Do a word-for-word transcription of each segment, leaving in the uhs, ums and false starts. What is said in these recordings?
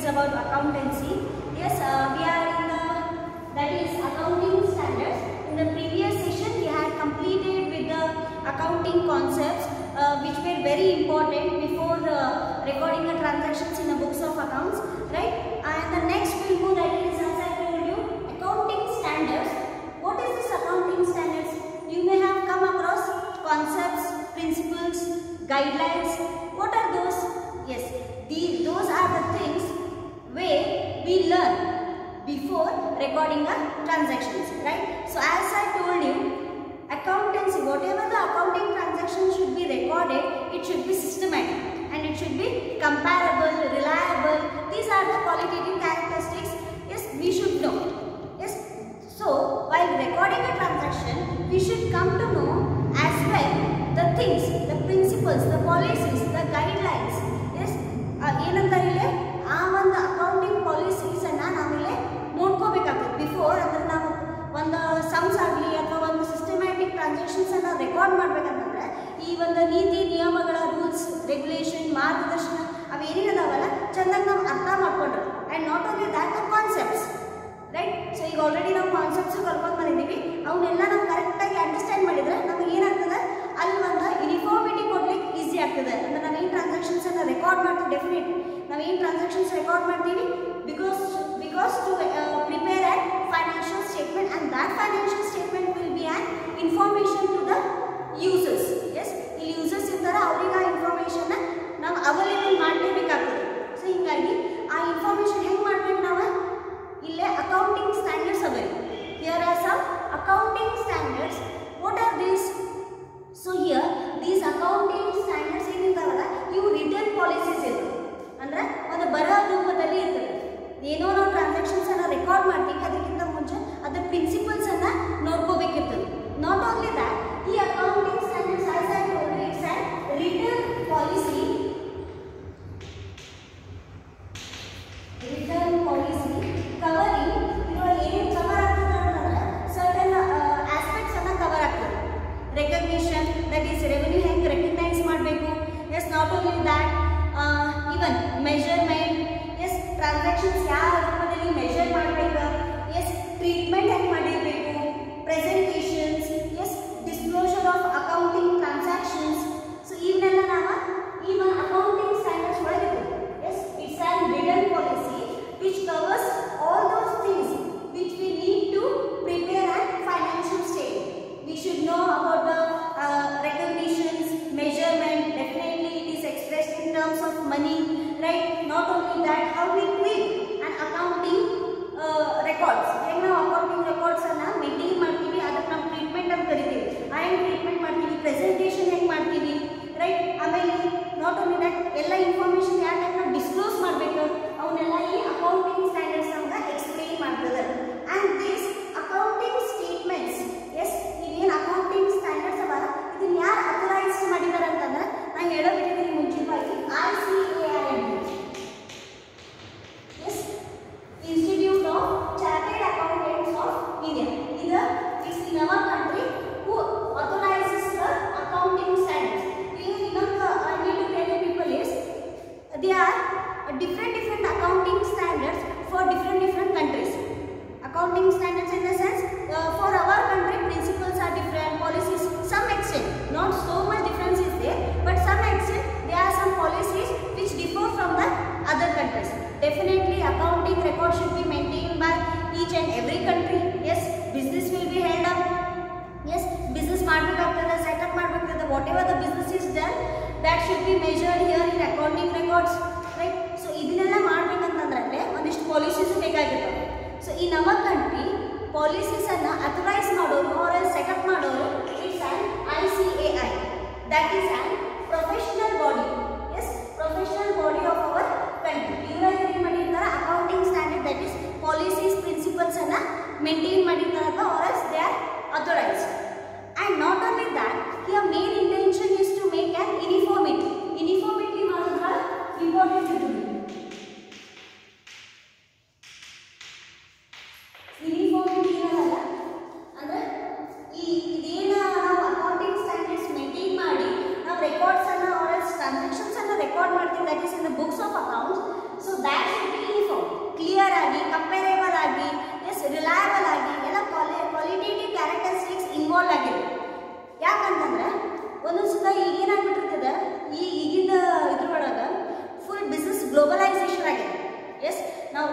is about accountancy. Yes, uh, we are in the, that is accounting standards. In the previous session, we had completed with the accounting concepts uh, which were very important before uh, recording the transactions in the books of accounts, right? And the next we'll move, that is, as I told you, accounting standards. What is this accounting standards? You may have come across concepts, principles, guidelines. What are those? Yes, these, those are the things where we learn before recording the transactions, right? So as I told you, accountancy, whatever the accounting transaction should be recorded, it should be systematic and it should be comparable, reliable. These are the qualitative characteristics, yes, we should know. Yes, so while recording a transaction, we should come to know as well the things, the principles, the policies, the guidelines. Yes, ಏನಂತಾರೆ ಇಲ್ಲಿ ಆ ಒಂದು accounting policies ಅನ್ನ ನಾವಿಲ್ಲಿ ನೋಡ್ಕೋಬೇಕಾಗ್ತದೆ before. ಅಂದ್ರೆ ನಾವು ಒಂದು sums ಆಗಲಿ ಅಥವಾ ಒಂದು ಸಿಸ್ಟಮ್ಯಾಟಿಕ್ ಟ್ರಾನ್ಸಾಕ್ಷನ್ಸ್ ಅನ್ನ ರೆಕಾರ್ಡ್ ಮಾಡ್ಬೇಕಂತಂದ್ರೆ ಈ ಒಂದು ನೀತಿ ನಿಯಮಗಳ ರೂಲ್ಸ್ ರೆಗ್ಯುಲೇಷನ್ ಮಾರ್ಗದರ್ಶನ ಅವೇನೇನದಾವಲ್ಲ ಚೆನ್ನಾಗಿ ನಾವು ಅರ್ಥ ಮಾಡ್ಕೊಂಡ್ರು. And not only that the concepts, right? So ಈಗ ಆಲ್ರೆಡಿ ನಾವು ಕಾನ್ಸೆಪ್ಟ್ಸ್ ಕಲ್ಕೊಂಡು ಬಂದಿದ್ದೀವಿ, ಅವನ್ನೆಲ್ಲ ನಾವು ಕರೆಕ್ಟಾಗಿ ಅಂಡರ್ಸ್ಟ್ಯಾಂಡ್ ಮಾಡಿದ್ರೆ ನಮಗೆ ಏನಾಗ್ತದೆ, ಅಲ್ಲಿ ಒಂದು ಯೂನಿಫಾರ್ಮಿಟಿ ಕೊಡ್ಲಿಕ್ಕೆ ಈಸಿ ಆಗ್ತದೆ. ಅಂದ್ರೆ ನಾವೇನು ಟ್ರಾನ್ಸಾಕ್ಷನ್ಸ್ ಅನ್ನ ರೆಕಾರ್ಡ್ ಮಾಡ್ತೀವಿ, ಡೆಫಿನೆಟ್ ನಾವೇನು ಟ್ರಾನ್ಸಾಕ್ಷನ್ಸ್ ರೆಕಾರ್ಡ್ ಮಾಡ್ತೀವಿ because because to prepare an financial statement, and that financial statement will be an information to the users. Yes, ಇಲ್ಲಿ ಯೂಸರ್ಸ್ ಇರ್ತಾರೆ, ಅವ್ರಿಗೆ ಆ ಇನ್ಫಾರ್ಮೇಷನ್ನ ನಾವು ಅವೈಲೇಬಲ್ ಮಾಡಲೇಬೇಕಾಗ್ತದೆ. ಸೊ ಹೀಗಾಗಿ ಆ ಇನ್ಫಾರ್ಮೇಷನ್ ಹೆಂಗೆ ಮಾಡ್ಬೇಕು ನಾವು? ಇಲ್ಲೇ ಅಕೌಂಟಿಂಗ್ ಸ್ಟ್ಯಾಂಡರ್ಡ್ಸ್ ಅವೆ. Here are some accounting standards. What are these? So here these accounting standards ಏನಿದ್ದಾವಲ್ಲ ಇವು ರಿಟರ್ನ್ ಪಾಲಿಸೀಸ್ ಇರ್ತವೆ. ಅಂದ್ರೆ ಒಂದು ಬರಹ ರೂಪದಲ್ಲಿ ಇರ್ತದೆ. ಏನೋ ನಾವು ಟ್ರಾನ್ಸಾಕ್ಷನ್ಸ್ ಅನ್ನ ರೆಕಾರ್ಡ್ ಮಾಡ್ತೀವಿ, ಅದಕ್ಕಿಂತ ಮುಂಚೆ ಅದರ ಪ್ರಿನ್ಸಿಪಲ್ಸ್ ಅನ್ನ ನೋಡ್ಕೋಬೇಕಿರ್ತದೆ. ನಾಟ್ ಓನ್ಲಿ ದ್ಯಾಟ್, ಈ accounting standards as I told you, it's an written policy. Written policy covering ಇದರೊಳಗೆ ಏನೇನು ಕವರ್ ಆಗ್ತದೆ ಅಂತಂದ್ರೆ ಸರ್ಟನ್ ಆಸ್ಪೆಕ್ಟ್ಸ್ ಅನ್ನ ಕವರ್ ಆಗ್ತದೆ. ರೆಕಗ್ನಿಷನ್, ದಟ್ ಈಸ್ ರೆವೆನ್ಯೂ ಹೆಂಗೆ ರೆಕಗ್ನೈಸ್ ಮಾಡಬೇಕು. Yes, not only that, even measurement. Yes, transactions ಯಾವ ರೂಪದಲ್ಲಿ ಮೆಜರ್ ಮಾಡಬೇಕು. ಎಸ್, ಟ್ರೀಟ್ಮೆಂಟ್ ಹೆಂಗೆ ಮಾಡಿರಬೇಕು. Presentations. Yes, disclosure of accounting transactions. So ಇವನ್ನೆಲ್ಲ ನಾವು ಈವನ್ ಅಕೌಂಟಿಂಗ್ ಸ್ಟ್ಯಾಂಡರ್ಡ್ಸ್ ಒಳಗೆ. Yes, it's an written policy which covers all those things which we need to prepare a financial statement. We should know about the uh, recognitions, measurement. Definitely it is expressed in terms of money, right? Not only that, how we treat an accounting uh, records. How we accounting records anna maintain ಮಾಡ್ತೀವಿ, ಅದಕ್ಕೆ ನಾವು treatment ಅಂತ ಕರಿತೀವಿ. ಆ ಏನು treatment ಮಾಡ್ತೀವಿ, presentation ಹೆಂಗೆ ಮಾಡ್ತೀವಿ, ರೈಟ್? ಆಮೇಲೆ ನಾಟ್ ಓನ್ಲಿ ದಟ್, ಎಲ್ಲ ಇನ್ಫಾರ್ಮೇಷನ್ ಯಾವ ಟೈಪ್ ನಾವು ಡಿಸ್ಕ್ಲೋಸ್ ಮಾಡಬೇಕು, ಅವನ್ನೆಲ್ಲ ಈ ಅಕೌಂಟಿಂಗ್ ಸ್ಟ್ಯಾಂಡರ್ಡ್ಸ್ ನಮ್ಗೆ ಎಕ್ಸ್ಪ್ಲೇನ್ ಮಾಡ್ತದೆ. And this accounting statements, yes, ಇವೇನು ಅಕೌಂಟಿಂಗ್ ಸ್ಟ್ಯಾಂಡರ್ಡ್ಸ್ ಅವ ಇದನ್ನ ಯಾರು ಅಥರೈಸ್ ಮಾಡಿದ್ದಾರೆ ಅಂತಂದ್ರೆ ನಾನು ಹೇಳೋಬಿಟ್ಟಿದ್ದೀನಿ ಮುಂಚಿತವಾಗಿ, ಐ ಸಿ ಎ ಐ ಅಂತ. Yes, institute of chartered accountants of India. ಇದು it's in our country who authorises the accounting standards. ಇಲ್ಲಿ ಇನ್ನೊಂದು I need to tell people is they R different different accounting standards for different different countries. Accounting standards in the sense uh, for our country principles are different, policies some extent, not so much difference is there, but some extent there are some policies which differ from the other countries. Definitely accounting records should be maintained by each and every country. Yes, business will be held up. Yes, business ಮಾಡಬೇಕಾಗ್ತದೆ, setup ಮಾಡಬೇಕಾಗ್ತದೆ. Whatever the business is done, that should be measured here in accounting records, right? So ಇದನ್ನೆಲ್ಲ ಮಾಡ್ಬೇಕಂತಂದ್ರೆ ಒಂದಿಷ್ಟು policies ಬೇಕಾಗಿರ್ತವೆ. So ಈ ನಮ್ಮ country policies ಅನ್ನ authorise ಮಾಡೋರು ಅವರ ಸೆಟಪ್ ಮಾಡೋರು it's an I C A I. That is an professional body. Yes, professional body of our country. ಇವರಲ್ಲಿ ಏನು ಮಾಡಿರ್ತಾರೆ, accounting standard that is policies principles ಅನ್ನ ಮೇಂಟೈನ್ ಮಾಡಿರ್ತಾರೆ ಅಥವಾ or they are authorised. And not only that, here main intention is to make an uniformity. Uniformity ಮಾಡೋದ್ರ important ಇರ್ತದೆ. Uniformity ಏನಲ್ಲ ಅಂದ್ರೆ ಈ ಇದೇನು ನಾವು ಅಕೌಂಟಿಂಗ್ ಸ್ಟ್ಯಾಂಡರ್ಡ್ಸ್ ಮೇಂಟೈನ್ ಮಾಡಿ ನಾವು ರೆಕಾರ್ಡ್ಸ್ ಅನ್ನ ಆರ್ ಟ್ರಾನ್ಸಾಕ್ಷನ್ಸ್ ಅನ್ನ ರೆಕಾರ್ಡ್ ಮಾಡ್ತೀವಿ, that is in the books of accounts. So that should be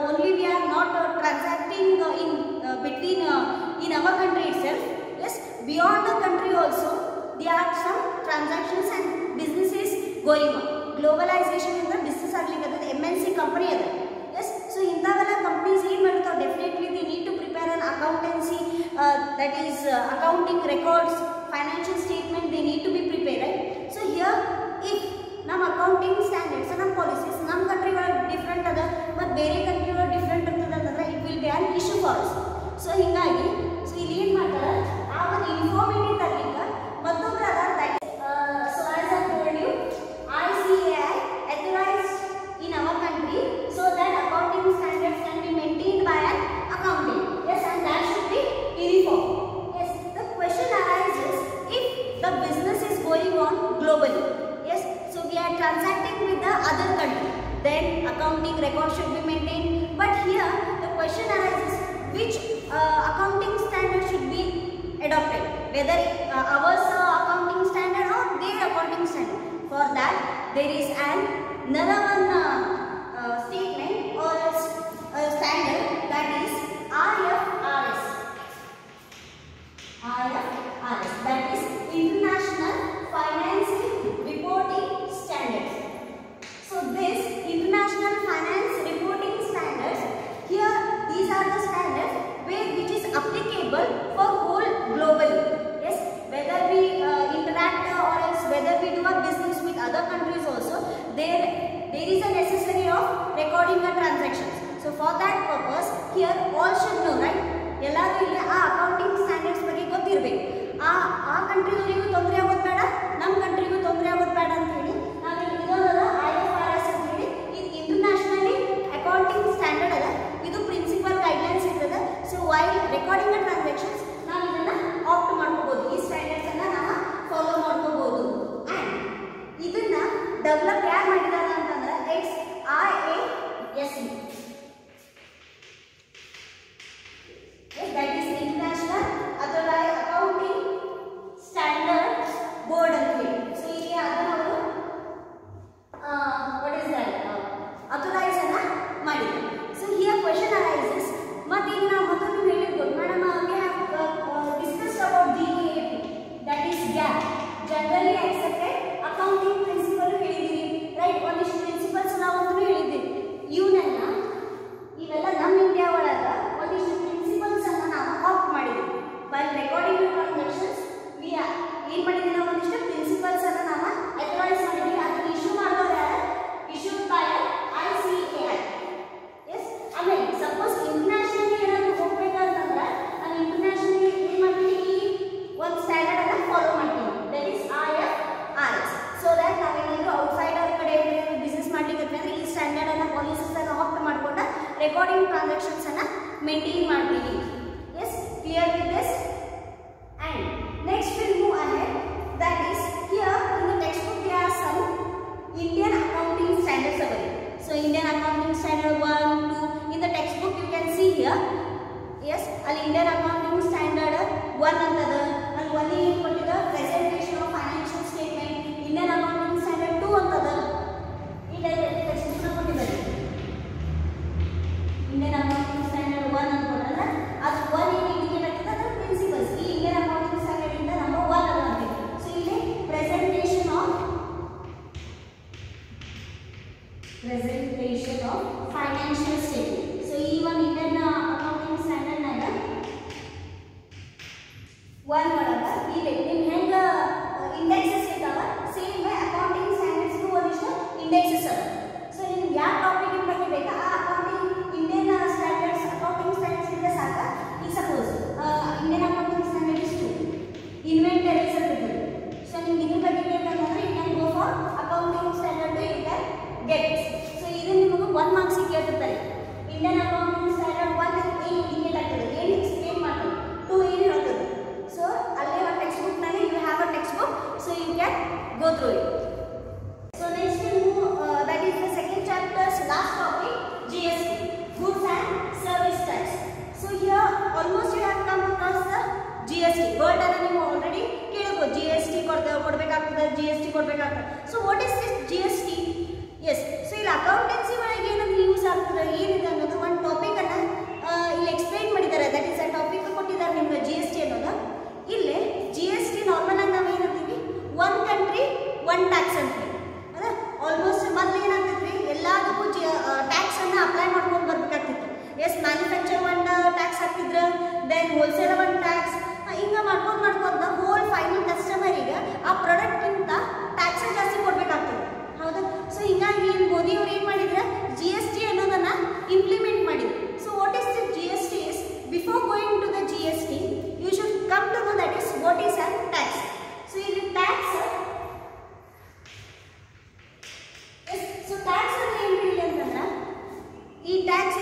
only we are not uh, transacting uh, in uh, between uh, in our country itself. Yes, beyond the country also there are some transactions and businesses going on. Globalization in the business aglikada M N C company ada. Yes, so intavella companies ಏನು ಮಾಡ್ತಾವೆ, definitely they need to prepare an accountancy uh, that is uh, accounting records, financial statement they need to be prepared, right? So here if ನಮ್ಮ accounting standards ನಮ್ಮ policies ನಮ್ಮ country ಒಳಗೆ different ಅದ ಮತ್ತು ಬೇರೆ country ಒಳಗೆ different ಇರ್ತದೆ ಅಂತಂದ್ರೆ it will be an issue for us. So ಹೀಗಾಗಿ ಸೊ ಇಲ್ಲಿ ಏನು ಮಾಡ್ತಾರೆ, ಆ ಒಂದು ಇನ್ಫಾರ್ಮೇಟಿವ್ ತರಲಿಕ್ಕೆ ಮತ್ತೊಬ್ಬರು ಅದ that uh, so as I told you I C A I authorized in our country so that accounting standards can be maintained by an accountant. Yes, and that should be uniform. Yes, the question arises if the business is going on globally. Yes, so we are transacting with the other country, then accounting records should be maintained. But here the question arises which uh, accounting standard should be adopted, whether uh, ours uh, accounting standard or their accounting standard. For that there is an another one uh, uh, statement or a standard, that is I F R S. I F R S, that is International Financial Reporting Standards. So this International Finance Reporting Standards, here these are the standards where which is applicable for whole globally. Yes, whether we uh, interact uh, or else whether we do a business with other countries also, there there is a necessary of recording the transactions. So for that purpose here all should know, right? ಎಲ್ಲರೂ ಇಲ್ಲಿ ಆ accounting standards ಬಗ್ಗೆ ಗೊತ್ತಿರಬೇಕು. ಆ ಆ ಕಂಟ್ರಿಯವರಿಗೂ ತೊಂದರೆ ಆಗೋದು ಬೇಡ, ನಮ್ಮ ಕಂಟ್ರಿಗೂ ತೊಂದರೆ ಆಗೋದು ಬೇಡ ಅಂತ ಹೇಳಿ ನಾವಿಲ್ಲಿ ಇದೊಂದದ ಐ ಎಫ್ ಆರ್ ಎಸ್ ಅಂತ ಹೇಳಿ ಇದು ಇಂಟರ್ನ್ಯಾಷನಲಿ ಅಕೌಂಟಿಂಗ್ ಸ್ಟ್ಯಾಂಡರ್ಡ್ ಅದ. ಇದು ಪ್ರಿನ್ಸಿಪಲ್ ಗೈಡ್ಲೈನ್ಸ್ ಇರ್ತದೆ. So while recording the transactions ನಾವು ಇದನ್ನ ಆಪ್ಟ್ ಮಾಡ್ಕೋಬಹುದು, ಈ ಸ್ಟ್ಯಾಂಡರ್ಡ್ಸ್ ಅನ್ನ ನಾವು ಫಾಲೋ ಮಾಡ್ಕೋಬಹುದು. ಅಂಡ್ ಇದನ್ನ ಡೆವಲಪ್ ಯಾರು ಮಾಡಿದಾರ ಅಂತಂದ್ರೆ it's I A S C. That is International Authorized Accounting Standards Board ಅಂತ ಹೇಳಿ. ಸೊ ಇಲ್ಲಿ ಅದನ್ನ ಅವರು what is that authorize ಅನ್ನ ಮಾಡಿದ್ದಾರೆ. ಸೊ here question arises, ಮತ್ತೆ ಈಗ ನಾವು ಮೊದಲು ಹೇಳಿದ್ವಿ madam we have uh, discussed about G A A P, that is G A A P, Generally Accepted Accounting Principle ಹೇಳಿದೀವಿ, ರೈಟ್? ಒಂದಿಷ್ಟು ಪ್ರಿನ್ಸಿಪಲ್ಸ್ ನಾವು ಅಂತ ಹೇಳಿದ್ದೀವಿ. ಇವನ್ನೆಲ್ಲ ಇವೆಲ್ಲ ನಮ್ಮ ಇಂಡಿಯಾ ಒಳಗ ಒಂದಿಷ್ಟು ಪ್ರಿನ್ಸಿಪಲ್ಸ್ ಅನ್ನ ನಾವು ಆಪ್ಟ್ ಮಾಡಿದ್ವಿ. ಬೈ ರೆಕಾರ್ಡಿಂಗ್ ಟ್ರಾನ್ಸಾಕ್ಷನ್ಸ್ ವಿ ಏನ್ ಮಾಡಿದ್ವಿ, ನಾವು ಒಂದಿಷ್ಟು ಪ್ರಿನ್ಸಿಪಲ್ಸ್ ಅನ್ನ ನಾವು ಅಥರೈಸ್ ಮಾಡಿದ್ವಿ. ಅದನ್ನ ಇಶ್ಯೂ ಮಾಡೋರು ಯಾರು? Issued by I C A I. Yes, ಆಮೇಲೆ ಸಪೋಸ್ ಇಂಟರ್ನ್ಯಾಷನಲಿ ಏನಾದ್ರು ಹೋಗ್ಬೇಕಂತಂದ್ರೆ ನಾನು ಇಂಟರ್ನ್ಯಾಷನಲಿ ಏನ್ ಮಾಡ್ತೀನಿ, ಈ ಒಂದು ಸ್ಟ್ಯಾಂಡರ್ಡ್ ಅನ್ನ ಫಾಲೋ ಮಾಡ್ತೀನಿ, that is I F R S. So that ನಾವೇನಾದ್ರು ಔಟ್ಸೈಡ್ ಅವ್ರ ಕಡೆ ಬಿಸ್ನೆಸ್ ಮಾಡ್ಲಿಕ್ಕೆ ಅಂದ್ರೆ ಈ ಸ್ಟ್ಯಾಂಡರ್ಡ್ ಅನ್ನ ಪಾಲಿಸೀಸ್ ಅನ್ನ ಆಪ್ಟ್ ಮಾಡ್ಕೊಂಡು ರೆಕಾರ್ಡಿಂಗ್ ಟ್ರಾನ್ಸಾಕ್ಷನ್ಸ್ ಅನ್ನ ಮೇಂಟೈನ್ ಮಾಡ್ತೀವಿ. Yes, clear with this? And next will move ahead, that is here in the textbook there are some Indian accounting standards available. So Indian accounting standard one two in the textbook you can see here. Yes, ಅಲ್ಲಿ Indian accounting standard one ಅಂತದ, ಅಲ್ಲಿ one ಏನು ಕೊಟ್ಟಿದ presentation of financial statement. Indian accounting standard two ಅಂತದ, ಈ textbook ಕೊಟ್ಟಿದ್ದಾರೆ. Indian accounting standard one ಅನ್ಕೊಂಡ್ರೆ ಅದು ಒನ್ ಏನು ಇಂಡಿಕೇಟ್ ಆಗ್ತದೆ, ಅದರ ಪ್ರಿನ್ಸಿಪಲ್ಸ್. ಈ ಇಂಡಿಯನ್ ಅಕೌಂಟಿಂಗ್ ಸ್ಟ್ಯಾಂಡರ್ಡ್ ಇಂದ ನಂಬರ್ ಒನ್ ಅದ ಅಂತೀವಿ. ಸೊ ಇಲ್ಲಿ presentation of presentation of financial statement. So ಈ ಒಂದು ಇಂಡಿಯನ್ ಅಕೌಂಟಿಂಗ್ ಸ್ಟ್ಯಾಂಡರ್ಡ್ ನಾಗ ಒನ್ ಒಳಗ ಈ ನಿಮ್ ಹೆಂಗ ಇಂಡೆಕ್ಸಸ್ ಇರ್ತಾವ, ಸೇಮ್ ವೇ ಅಕೌಂಟಿಂಗ್ ಸ್ಟ್ಯಾಂಡರ್ಡ್ಸ್ಗೂ ಒಂದಿಷ್ಟು ಇಂಡೆಕ್ಸಸ್ ಅದ. ಸೊ ನಿಮ್ಗೆ ಯಾವ ಟಾಪಿಕ್ ಬಗ್ಗೆ ಬೇಕಾ ಆ accounting Indian standards accounting standards ಇದ್ರೆ ಸಾಕ. ಈಗ suppose Indian accounting standard is two inventories ಅಂತ ಇರ್ತದೆ. ಸೊ ನಿಮ್ಗೆ ಇದ್ರ ಬಗ್ಗೆ ಬೇಕಂತಂದ್ರೆ you can go for accounting standard you can get. So ಇದು ನಿಮಗೆ ಒನ್ ಮಾರ್ಕ್ಸಿಗೆ ಕೇಳ್ತಿರ್ತಾರೆ. ಇಂಡಿಯನ್ ಅಕೌಂಟಿಂಗ್ ಸ್ಟ್ಯಾಂಡರ್ಡ್ ಒನ್ ಏನು ಇಂಡಿಕೇಟ್ ಆಗ್ತದೆ, ಏನು ಎಕ್ಸ್ಪ್ಲೇನ್ ಮಾಡ್ತದೆ, ಟು ಏನು ಹೇಳ್ತದೆ. ಸೊ ಅಲ್ಲೇ ಒಂದು ಟೆಕ್ಸ್ಟ್ ಬುಕ್ ನಲ್ಲಿ you have a textbook, so you can go through it. So next that is the second chapters last topic, G S T, Goods and Service Tax. So here almost you have come across the G S T. Word ಅನ್ನ ನೀವು already ಕೇಳಬಹುದು, G S T ಕೊಡ್ತಾ ಕೊಡಬೇಕಾಗ್ತದೆ, G S T ಕೊಡಬೇಕಾಗ್ತದೆ. So what is this G S T? Yes, so ಇಲ್ಲಿ accountancy ಒಳಗೆ ಏನಂದ್ರೆ use ಆಗ್ತದೆ, ಏನಿದೆ ಅನ್ನೋದು ಒಂದು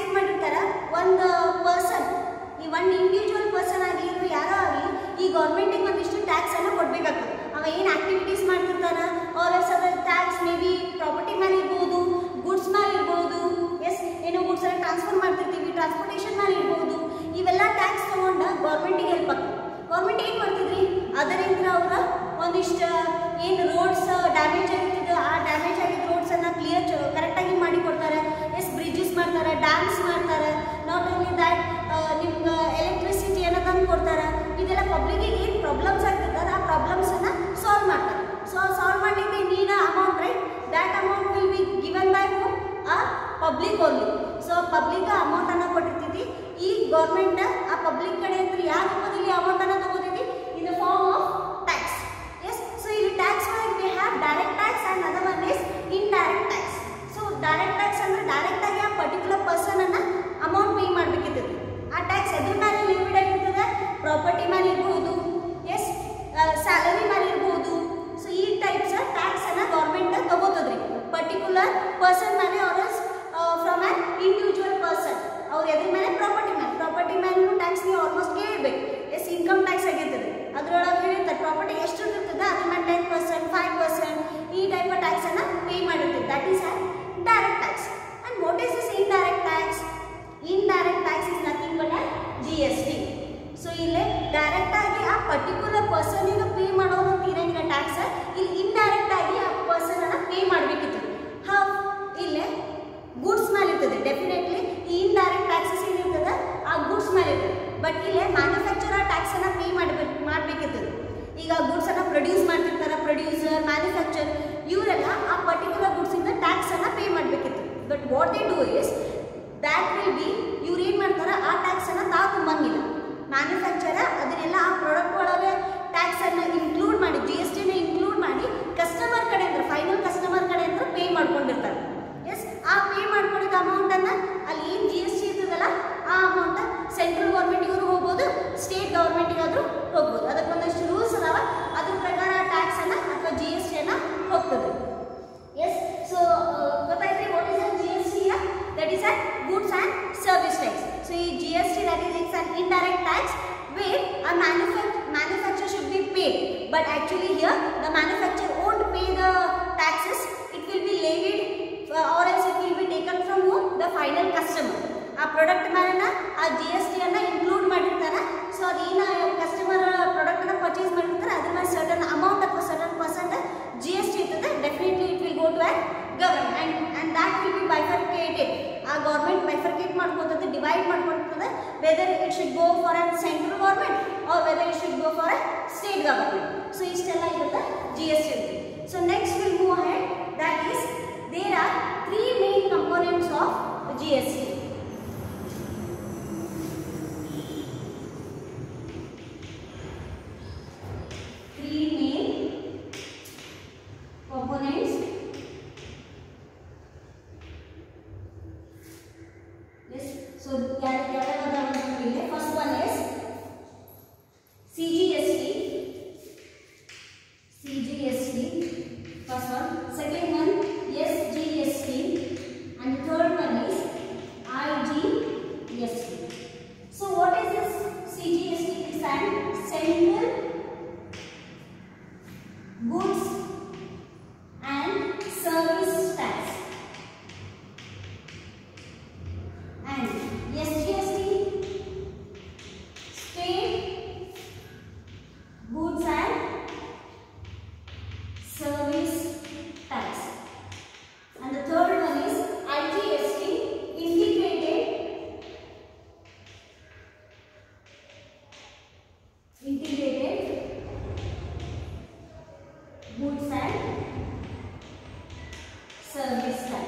ಏನು ಮಾಡಿರ್ತಾರೆ, ಒಂದು ಪರ್ಸನ್, ಈ ಒಂದು ಇಂಡಿವಿಜುವಲ್ ಪರ್ಸನ್ ಆಗಲಿ ಅಥವಾ ಯಾರೋ ಆಗಲಿ ಈ ಗೌರ್ಮೆಂಟಿಗೆ ಒಂದಿಷ್ಟು ಟ್ಯಾಕ್ಸನ್ನು ಕೊಡಬೇಕಾಗ್ತದೆ. ಅವ ಏನು ಆಕ್ಟಿವಿಟೀಸ್ ಮಾಡ್ತಿರ್ತಾನೆ, ಅವ್ರ ಸದ ಟ್ಯಾಕ್ಸ್ ಮೇ ಬಿ ಪ್ರಾಪರ್ಟಿ ಮೇಲೆ ಇರ್ಬೋದು, ಗುಡ್ಸ್ ಮೇಲೆ ಇರ್ಬೋದು, ಎಸ್ ಏನೋ ಗುಡ್ಸನ್ನು ಟ್ರಾನ್ಸ್ಫರ್ ಮಾಡ್ತಿರ್ತೀವಿ, ಟ್ರಾನ್ಸ್ಪೋರ್ಟೇಷನ್ ಮೇಲೆ ಇರ್ಬೋದು, ಇವೆಲ್ಲ ಟ್ಯಾಕ್ಸ್ ತೊಗೊಂಡು ಗೌರ್ಮೆಂಟಿಗೆ ಹೆಲ್ಪ್ ಆಗ್ತದೆ. ಗೌರ್ಮೆಂಟ್ ಏನು ಮಾಡ್ತಿದ್ರಿ, ಅದರಿಂದ ಅವರ ಒಂದಿಷ್ಟು ಏನು ರೋಡ್ಸ್ ಡ್ಯಾಮೇಜ್ ಆಗಿರ್ತದೆ ಆ ಡ್ಯಾಮೇಜ್ ಆಗಿದ್ದ ರೋಡ್ಸನ್ನು ಕ್ಲಿಯರ್ ಕರೆಕ್ಟಾಗಿ ಮಾಡಿ ಕೊಡ್ತಾರೆ. ಎಸ್ ಬ್ರಿಡ್ಜಸ್ ಮಾಡ್ತಾರೆ, ಡ್ಯಾಮ್ಸ್ ಮಾಡ್ತಾರೆ, ನಾಟ್ ಓನ್ಲಿ ದ್ಯಾಟ್ ನಿಮ್ಗೆ ಎಲೆಕ್ಟ್ರಿಸಿಟಿಯನ್ನು ತಂದು ಕೊಡ್ತಾರೆ. ಇದೆಲ್ಲ ಪಬ್ಲಿಕ್ಕಿಗೆ ಏನು ಪ್ರಾಬ್ಲಮ್ಸ್ ಆಗ್ತಿರ್ತಾರೆ ಆ ಪ್ರಾಬ್ಲಮ್ಸನ್ನು ಸಾಲ್ವ್ ಮಾಡ್ತಾರೆ. ಸೊ ಸಾಲ್ವ್ ಮಾಡಲಿಕ್ಕೆ ನೀಡ amount right, that amount will be given by who ಆ ಪಬ್ಲಿಕ್ ಓನ್ಲಿ. ಸೊ ಪಬ್ಲಿಕ್ ಅಮೌಂಟನ್ನು ಕೊಟ್ಟಿರ್ತೀವಿ. ಈ ಗೌರ್ಮೆಂಟ್ ಆ ಪಬ್ಲಿಕ್ ಕಡೆ ಅಂದ್ರೆ ಯಾವ ರೂಪದಲ್ಲಿ ಅಮೌಂಟನ್ನು ತಗೋತೀವಿ, in the form of tax. Yes so ಇಲ್ಲಿ ಟ್ಯಾಕ್ಸ್ ಒಳಗೆ we have direct tax and other one is indirect tax. So direct tax ಅಂದರೆ ಡೈರೆಕ್ಟಾಗಿ ಆ ಪರ್ಟಿಕ್ಯುಲರ್ ಪರ್ಸನನ್ನು ಅಮೌಂಟ್ ಪೇ ಮಾಡಬೇಕಿರ್ತದೆ. ಆ ಟ್ಯಾಕ್ಸ್ ಎದ್ರ ಮೇಲೆ ಲಿಮಿಟ್ ಆಗಿರ್ತದೆ, ಪ್ರಾಪರ್ಟಿ ಮೇಲೆ ಇರ್ಬೋದು, ಎಸ್ ಸ್ಯಾಲರಿ ಮೇಲೆ ಇರ್ಬೋದು. ಸೊ ಈ ಟೈಪ್ಸ್ ಟ್ಯಾಕ್ಸನ್ನು ಗೌರ್ಮೆಂಟ್ ತಗೋತದ್ರಿ ಪರ್ಟಿಕ್ಯುಲರ್ ಪರ್ಸನ್ ಮೇಲೆ or from an individual person. ಅವ್ರು ಎದ್ರ ಮೇಲೆ ಪ್ರಾಪರ್ಟಿ ಮೇಲೆ ಪ್ರಾಪರ್ಟಿ ಮೇಲೂ ಟ್ಯಾಕ್ಸ್ ನೀವು ಆಲ್ಮೋಸ್ಟ್ ಕೇಳಬೇಕು. ಎಸ್ ಇನ್ಕಮ್ ಟ್ಯಾಕ್ಸ್ ಆಗಿರ್ತದೆ, ಅದರೊಳಗೆ ಹೇಳಿರ್ತಾರೆ ಪ್ರಾಪರ್ಟಿ ಎಷ್ಟು ಇರ್ತದೆ ಅದ್ರ ಮೇಲೆ ಟೆನ್ ಪರ್ಸೆಂಟ್ ಫೈವ್ ಪರ್ಸೆಂಟ್ ಈ ಟೈಪ್ ಆಫ್ ಟ್ಯಾಕ್ಸನ್ನು ಪೇ ಮಾಡಿರ್ತೀವಿ. That is an direct tax. And what is this indirect tax? Indirect tax is nothing but an G S T. So ಇಲ್ಲೇ ಡೈರೆಕ್ಟಾಗಿ ಆ ಪರ್ಟಿಕ್ಯುಲರ್ ಪರ್ಸನಿಗೆ ಪೇ ಮಾಡೋದು ಇರಂಗಿಲ್ಲ ಟ್ಯಾಕ್ಸ್, ಇಲ್ಲಿ indirect ಆಗಿ ಆ ಪರ್ಸನನ್ನು ಪೇ ಮಾಡಬೇಕಿತ್ತು. ಹೌ ಇಲ್ಲೇ ಗೂಡ್ಸ್ ಮೇಲೆ ಇರ್ತದೆ, ಡೆಫಿನೆಟ್ಲಿ ಈ ಇಂಡೈರೆಕ್ಟ್ ಟ್ಯಾಕ್ಸಸ್ ಏನಿರ್ತದೆ ಆ ಗೂಡ್ಸ್ ಮೇಲೆ ಇರ್ತದೆ. ಬಟ್ ಇಲ್ಲೇ ಮ್ಯಾನುಫ್ಯಾಕ್ಚರರ್ ಟ್ಯಾಕ್ಸನ್ನು ಪೇ ಮಾಡಬೇಕು ಮಾಡಬೇಕಿರ್ತದೆ. ಈಗ ಗೂಡ್ಸನ್ನು ಪ್ರೊಡ್ಯೂಸ್ ಮಾಡ್ತಿರ್ತಾರೆ, ಪ್ರೊಡ್ಯೂಸರ್, ಮ್ಯಾನುಫ್ಯಾಕ್ಚರ್ ಇವರೆಲ್ಲ ಆ ಪರ್ಟಿಕ್ಯುಲರ್ ಗೂಡ್ಸಿಂದ ಟ್ಯಾಕ್ಸನ್ನು ಪೇ ಮಾಡಬೇಕಿತ್ತು. But what they do is that will be ಇವ್ರು ಏನು ಮಾಡ್ತಾರೆ ಆ ಟ್ಯಾಕ್ಸನ್ನು ತಾವು ತುಂಬಂಗಿಲ್ಲ. ಮ್ಯಾನುಫ್ಯಾಕ್ಚರರ್ ಅದನ್ನೆಲ್ಲ ಆ ಪ್ರಾಡಕ್ಟ್ ಒಳಗೆ ಟ್ಯಾಕ್ಸನ್ನು ಇನ್ಕ್ಲೂಡ್ ಮಾಡಿ ಜಿ ಎಸ್ ಟಿನ ಇನ್ಕ್ಲೂಡ್ ಮಾಡಿ ಕಸ್ಟಮರ್ ಕಡೆ ಅಂದ್ರೆ ಫೈನಲ್ ಕಸ್ಟಮರ್ ಕಡೆ ಅಂದ್ರೆ ಪೇ ಮಾಡ್ಕೊಂಡಿರ್ತಾರೆ. ಎಸ್ ಆ ಪೇ ಮಾಡ್ಕೊಂಡಿದ್ದ ಅಮೌಂಟನ್ನು ಅಲ್ಲಿ ಏನು ಜಿ ಎಸ್ ಟಿ ಇರ್ತದಲ್ಲ ಆ ಅಮೌಂಟ್ ಸೆಂಟ್ರಲ್ ಗೌರ್ಮೆಂಟಿಗೂ ಹೋಗ್ಬೋದು, ಸ್ಟೇಟ್ ಗೌರ್ಮೆಂಟಿಗಾದರೂ ಹೋಗ್ಬೋದು. ಅದಕ್ಕೊಂದಷ್ಟು ರೂಲ್ಸ್ ಅದಾವ, ಅದ್ರ ಪ್ರಕಾರ ಟ್ಯಾಕ್ಸನ್ನು ಅಥವಾ ಜಿ ಎಸ್ ಟಿಯನ್ನು ಹೋಗ್ತದೆ. ಎಸ್ ಸೊ ಗೊತ್ತಾಯ್ತು what is a G S T? That is a goods and service tax. So ಈ G S T that is it's an indirect tax where a manufact manufacturer should be paid, but actually here the manufacturer won't pay the taxes, it will be levied uh, or else it will be taken from whom? The final customer. ಆ product ಮೇಲೆ ಆ ಜಿ S ಟಿಯನ್ನು include ಮಾಡಿರ್ತಾರೆ. So ಅದೇನು customer ಪ್ರಾಡಕ್ಟನ್ನು purchase ಮಾಡಿರ್ತಾರೆ ಅದ್ರ ಮೇಲೆ ಸರ್ಟನ್ ಅಮೌಂಟ್ ಅಥವಾ certain percent G S T ಇರ್ತದೆ. Definitely it will go to an government and and that will be bifurcated. ಆ ಗೌರ್ಮೆಂಟ್ ಬೈಫರ್ಕೇಟ್ ಮಾಡ್ಕೊತದೆ, ಡಿವೈಡ್ ಮಾಡ್ಕೊಳ್ತದೆ, whether it should go for an central government or whether it should go for a state government. So ಇಷ್ಟೆಲ್ಲ ಇರುತ್ತೆ G S T ಇರುತ್ತೆ. So next will move ahead, that is there are three main components of G S T. Three main components. Yes. So क्या क्या क्या बताना First one is C G S T. C G S T. First one. Second one S G S T. And the third one is I G S T. So what is this C G S T? It's an central goods and service tax. And S G S T, state goods and service tax. And the third one is I G S T, integrated integrated goods and service tax.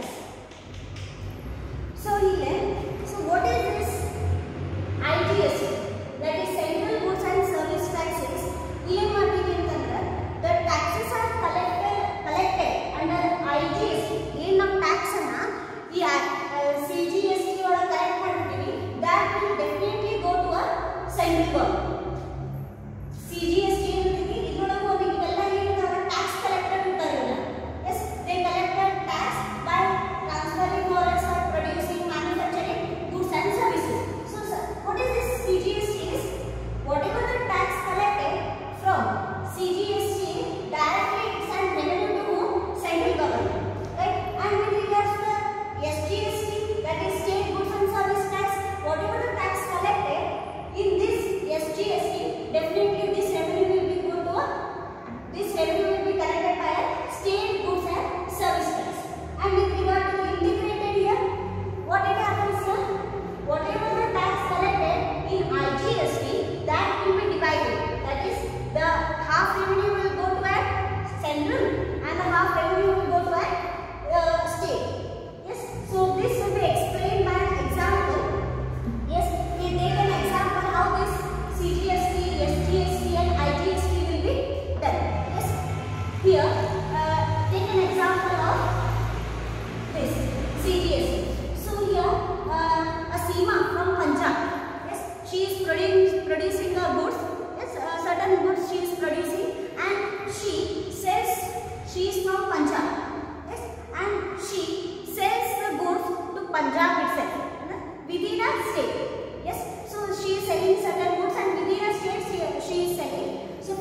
So here, so what is this I G S T? That is Central Goods and Service Taxes. Here the taxes are collected collected under I G S T. Here now tax na C G S T or collect ಮಾಡ್ತೀವಿ, that will definitely go to a central government. C G S T ಇರ್ತದೆ, ಇದರೊಳಗೆ ಹೋಗಿ ಇವೆಲ್ಲ ಏನಿದಾವೆ tax collector ಇರ್ತಾರಲ್ಲ, yes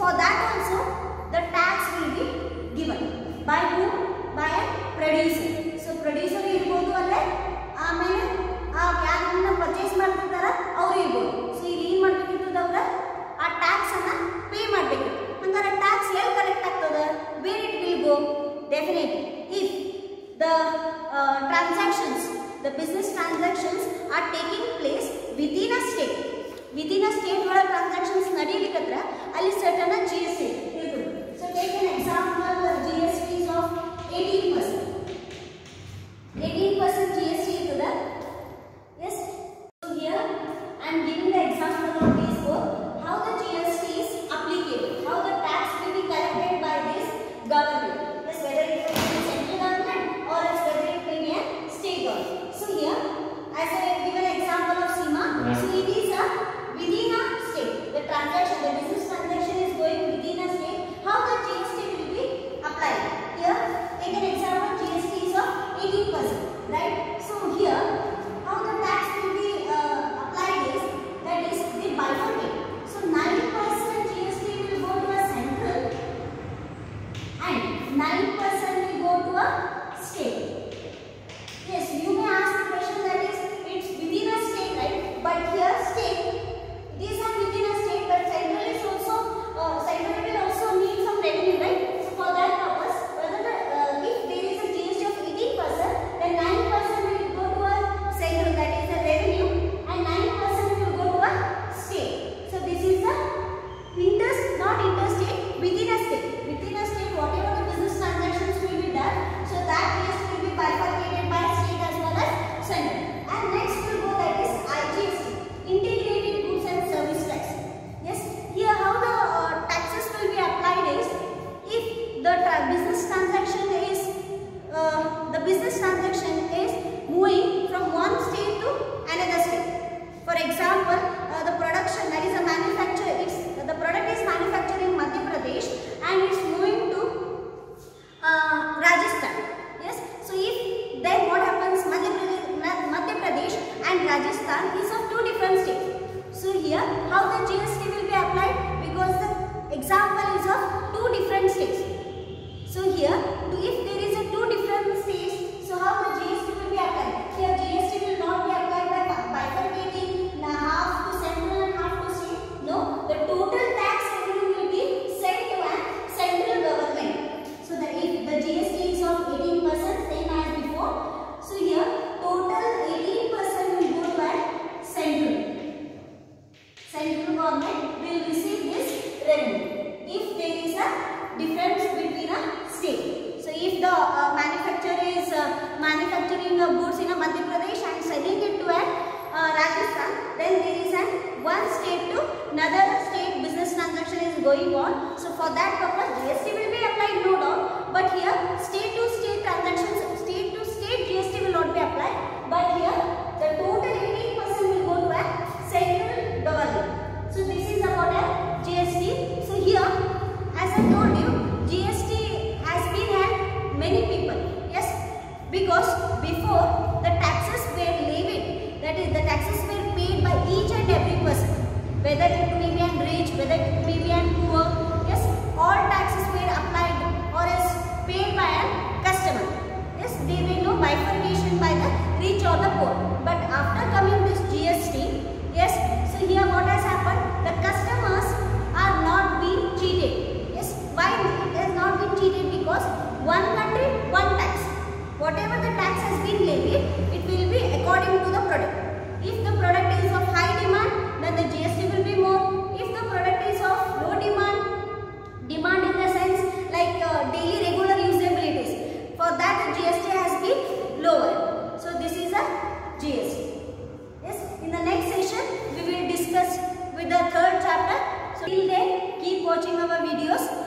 for that also the tax will be given by whom? By a producer. So producer irbodu alle ಆಮೇಲೆ ಆ ಯಾರನ್ನ purchase ಮಾಡ್ತಿರ್ತಾರ ಅವರು ಇರ್ಬೋದು. ಸೊ ಇಲ್ಲಿ ಏನು ಮಾಡಬೇಕಿರ್ತದ ಅವರ ಆ ಟ್ಯಾಕ್ಸ್ ಅನ್ನ ಪೇ ಮಾಡಬೇಕು. ಹಂಗಾರೆ ಟ್ಯಾಕ್ಸ್ ಎಲ್ಲಿ ಕಲೆಕ್ಟ್ ಆಗ್ತದ? Where it will go? Definitely if the uh, transactions, the business transactions are taking place within a state. Within a state where transactions ನಡೀಲಿಕತ್ರ ಅಲ್ಲಿ certain G S T ಇರ್ತದೆ. So take an example, G S T of eighteen percent. eighteen percent G S T ಇರ್ತದ. Yes. So here I am giving the example of these both. How the G S T is applicable. How the tax will be collected by this government. Yes, whether it is central government or else whether it will be a state government. So here, as I give an example of SEMA, so it is a within a state. The transaction, the business transaction is going within a state. How the G S T will be applied? Here, take an example. G S T is of eighteen percent, right? So here, how the tax will be uh, applied is that is the bifurcate. So nine percent G S T will go to a central and nine percent will go to a state. Yes, you may ask the question that is it's within a state, right? But here state, it is not within a state, but central is also uh, central will also need some revenue, right? So for that purpose, whether the, uh, if there is a G S T of eighteen percent, then nine percent will go to a central, that is the revenue, and nine percent will go to a state. So this is the inter, not interstate, within a state. Within a state, whatever the business transactions will be done, so that G S T will be bifurcated by state as well as central. And next will go that is I G S T, Integrated Goods and Service Tax. Yes, here how the uh, taxes will be applied is if the tra business transaction is uh, the business transaction is moving from one state to another state. For example, uh, the production, that is a manufacture, it's the product is manufactured in Madhya Pradesh and it's moving to uh, Rajasthan. Yes, so if then what happens? Madhya Pradesh, Madhya Pradesh and Rajasthan is of two different states. So here, how the G S T will be applied? Because the example is of two different states. So here, if there is a two different states, so how the G S T will be applied? Here G S T will not be applied by bifurcating half to central and half to state. No, the total tax revenue will be sent to a central government. So that if the G S T is of eighteen percent, same as before. So here total eighteen percent will go to a central. Central government will receive this revenue. If there is a difference between a state. So if the uh, manufacturer is uh, manufacturing uh, goods in a Madhya Pradesh and selling it to a uh, Rajasthan, then there is an one state to another state business transaction is going on. So for that purpose G S T will be applied, no doubt. But here state to state transactions, state to state G S T will not be applied. But here the total eighteen percent will go to a central government. So this is about a G S T. So here, as I told you, G S T has been had many people. Yes, because before the taxes were levied, that is the taxes were paid by each and every person, whether it may be an rich, whether it may be an poor. Yes, all taxes were applied or is paid by a customer. Yes, there were no bifurcation by the rich or the poor. But after coming this G S T, yes, so here what has happened? The customers are not being cheated. Yes, why it has not been cheated? Because one country, one tax. Whatever the tax has been levied, it will be according to the product. If the product is of high demand, then the G S T will be more. If the product is of low demand, demand in the sense like uh, daily regular usabilities, for that the G S T has been lower. So this is a G S T. Yes, in the next session we will discuss with the third chapter. So till then, keep watching our videos.